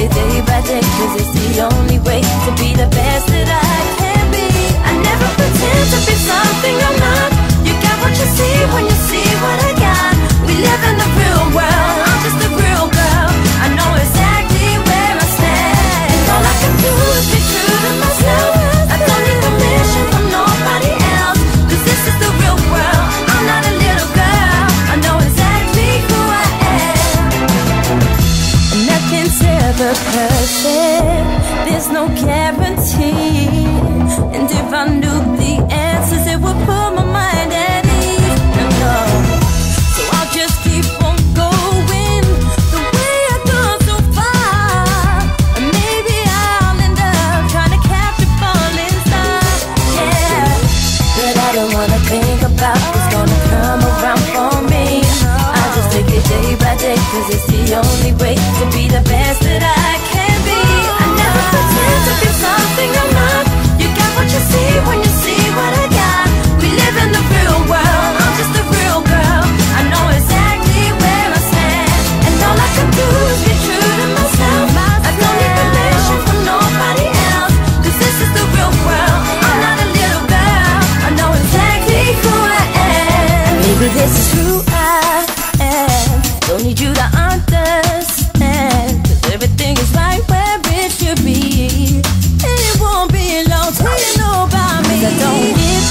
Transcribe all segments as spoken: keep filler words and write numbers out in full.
it day by day, cause it's the only way to be the best that I can be. I never pretend to be something I'm not. You got what you see when you see what I got. We live in the real world, I'm just a real girl. I know exactly where I stand, and all I can do is be true to myself. I don't need permission from nobody else, cause this is the real world. I'm not a little girl, I know exactly who I am. Nothing's ever perfect, there's no guarantee. And if I knew the answers, it would put my mind at ease. No, no. So I'll just keep on going the way I've gone so far. And maybe I'll end up trying to catch a falling star. Yeah, but I don't wanna think about what's gonna come around for me. I just take it day by day, cause it's the only way to be the best that I can be. I never pretend to be something I'm not. You got what you see when you see what I got. We live in the real world, I'm just a real girl. I know exactly where I stand, and all I can do is be true to myself. I don't need permission from nobody else, cause this is the real world. I'm not a little girl, I know exactly who I am. Maybe this is who I am. Don't need you to understand, cause everything is right where it should be. And it won't be long till you know about me. I don't give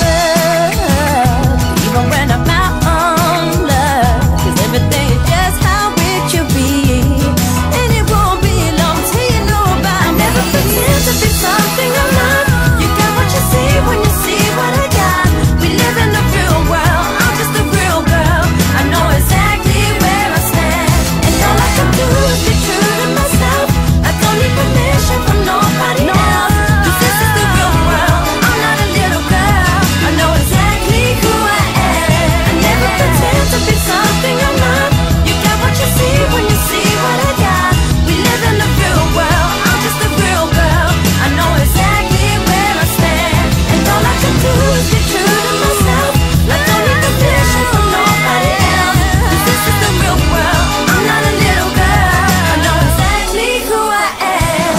up, even when I'm out on love, cause everything is just how it should be. And it won't be long till you know about me. I never pretend to be something I'm not. You got what you see when you see what I got. We live in the real world, I'm just a real girl. I know exactly where I stand, and all I can do is be true to myself. I don't need permission from nobody else, cause this is the real world. I'm not a little girl, I know exactly who I am. I never pretend to be something I'm not. You got what you see when you see what I got. We live in the real world, I'm just a real girl. I know exactly where I stand, and all I can do is be true to myself. I don't need permission from nobody else, cause this is the real world. I'm not a little girl, I know exactly who I am.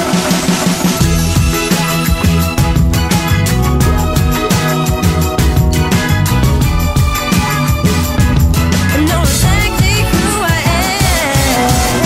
I know exactly who I am.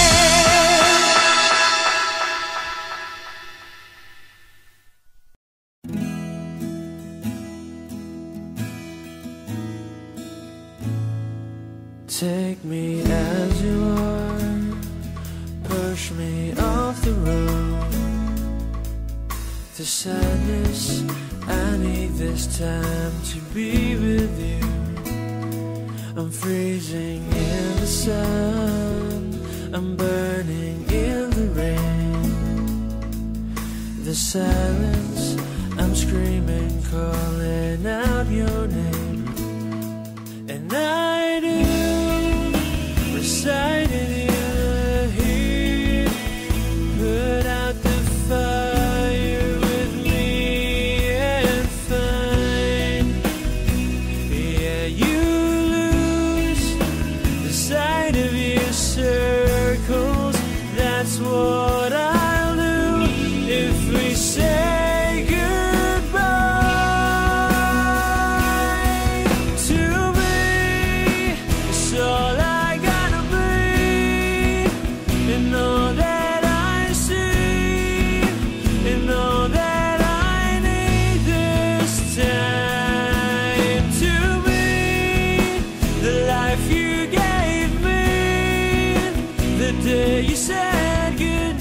Take me as you are, push me off the road. The sadness, I need this time to be with you. I'm freezing in the sun, I'm burning in the rain. The silence, I'm screaming, calling out your name. And I do recite it in here, put out the fire with me and find, yeah, you lose the sight of your circles. That's what I'll do if we say goodbye to me. It's all I gotta be, and all that I see, and all that I need this time to be the life you gave me the day you said goodbye.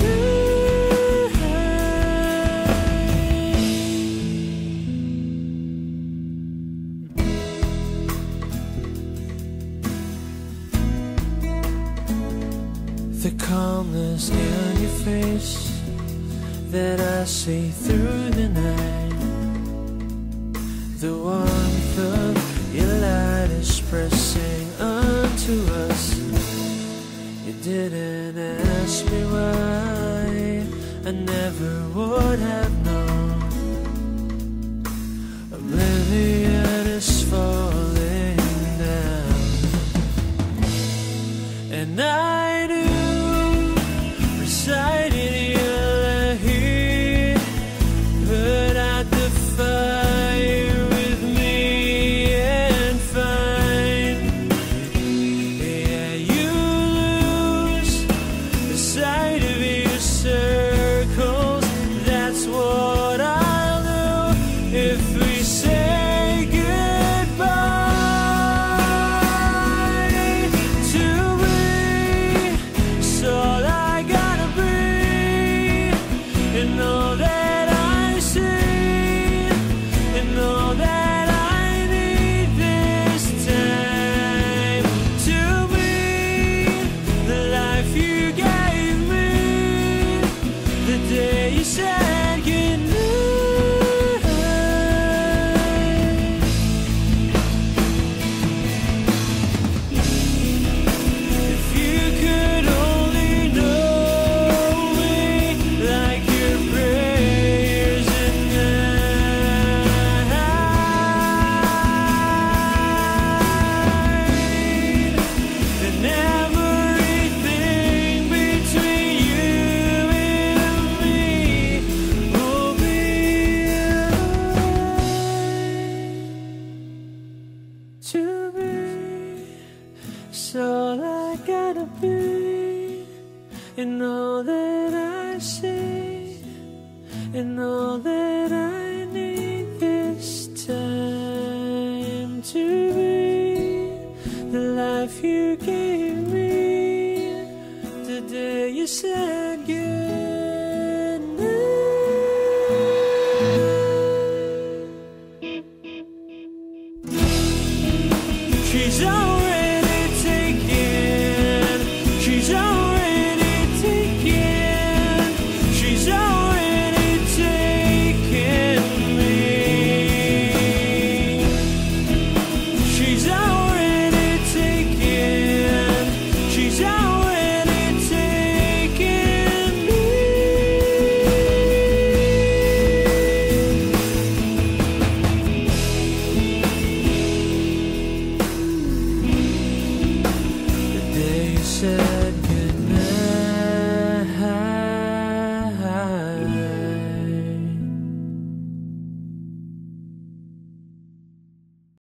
The calmness in your face that I see through the night, the warmth of your light is pressing onto us. You didn't ask me why, I never would have known. Oblivion is falling down, and I do recite it say goodbye to me. It's all I gotta be, and all that I see, and all that I need this time to be the life you gave me the day you said goodnight. If you could only know me like your prayers at night, then everything between you and me will be alright to be. It's all I gotta be, and all that I see, and all that I need this time to be the life you gave me the day you said goodnight. She's all